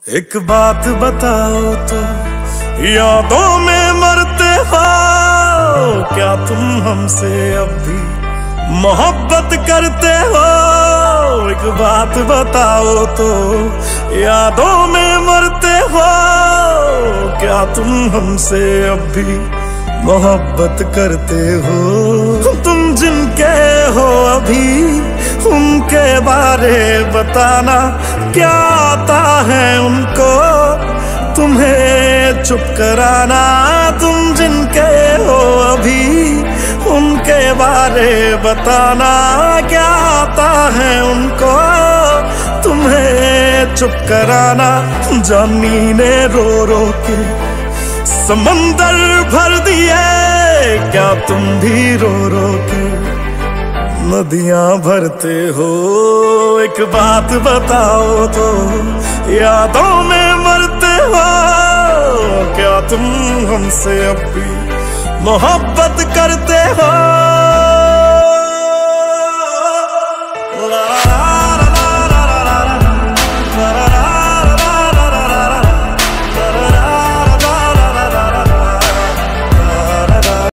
एक बात बताओ तो, यादों में मरते हो क्या तुम हमसे अब भी मोहब्बत करते हो? एक बात बताओ तो, यादों में मरते हो क्या तुम हमसे अब भी मोहब्बत करते हो? तुम जिनके हो अभी उनके बारे बताना, क्या आता है उनको तुम्हें चुप कराना? तुम जिनके हो अभी उनके बारे बताना, क्या आता है उनको तुम्हें चुप कराना? जानी ने रो रो के समंदर भर दिए, क्या तुम भी रो रो के नदियां भरते हो? एक बात बताओ तो, यादों में मरते हो क्या तुम हमसे अब भी मोहब्बत करते हो?